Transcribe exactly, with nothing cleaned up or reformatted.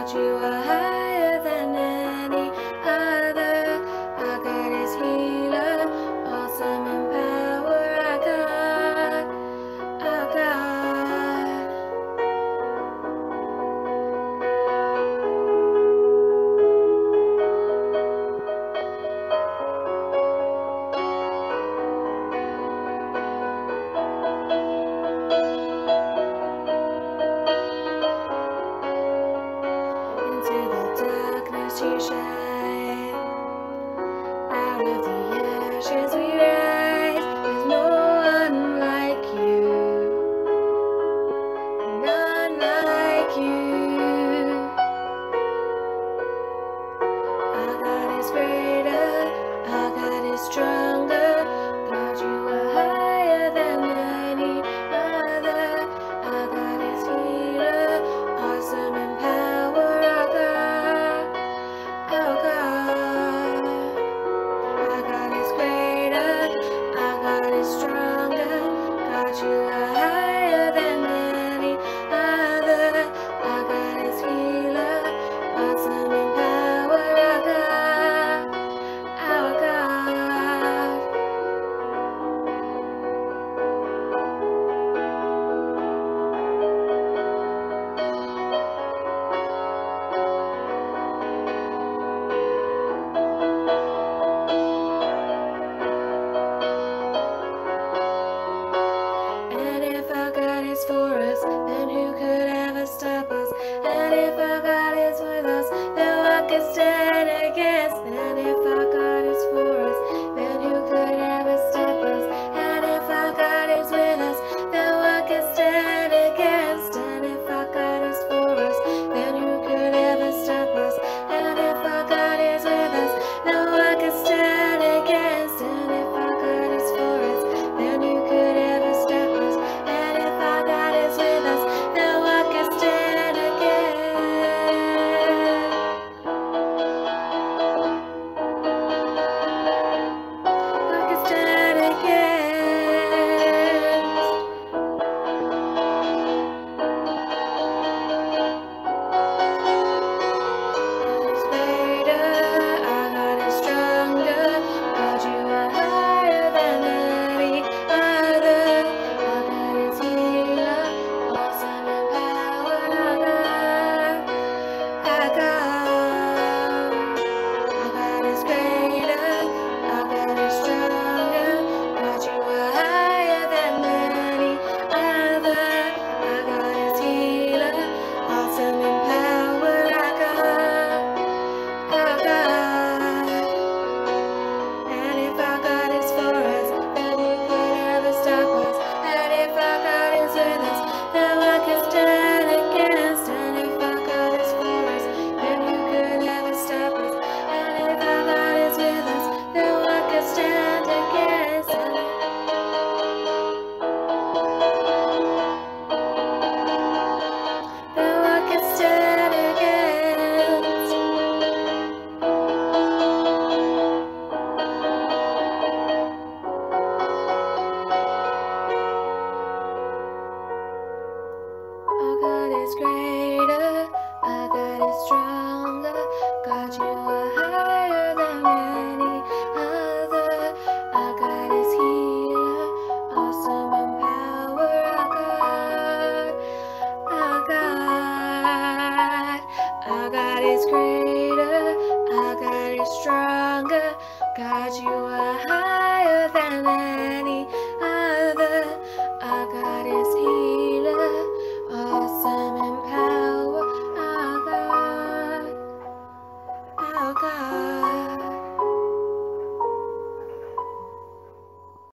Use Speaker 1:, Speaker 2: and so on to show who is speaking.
Speaker 1: God, you are higher than any other. Our God is healer, awesome in power. Our God, our God. Into the darkness you shine, out of the ashes we rise. There's no one like you, none like you. Our God is greater, our God is stronger. God, you are higher than any other. Our God is healer, awesome in power. Our God, our God. Our God is greater, our God is stronger. God, you are higher than any other. Our God is healer, awesome in power. Our God, our God. And if our God is for us, then who could ever stop us? And if our God is with us, then what could stand against? And if our God is for us, then who could ever stop us? And if our God is with us, then what could stand against? And if our God is for us, then who could ever stop us? And if our God is with us, then what could stand against? And if our God is for us, then who could ever stop us? And if our God is with us, then what could stand against? What could stand against? God is greater, our God is stronger. God, you are higher than any other. Our God is healer, awesome in power. Our God, our God. Our God is greater, our God is stronger. God, you are higher than any other. Our God is healer, awesome in power. Our God, our God. And if our God is for us, then who could ever stop us? And if our God is with us, then what could stand against? And if our God is for us, then who could ever stop us? And if our God is with us, then what could stand against? Then what could stand against? Our God is greater, our God is stronger. God, you are higher than any other. Our God is healer, awesome in power. Our God, our God. Our God is greater, our God is stronger. God, you are higher than any